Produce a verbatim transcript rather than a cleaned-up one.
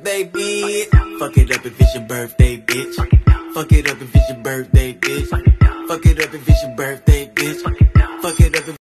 birthday, bitch. Fuck it up if it's your birthday, bitch. Fuck it up if it's your birthday, bitch. Fuck it up if it's your birthday, bitch. Fuck it up if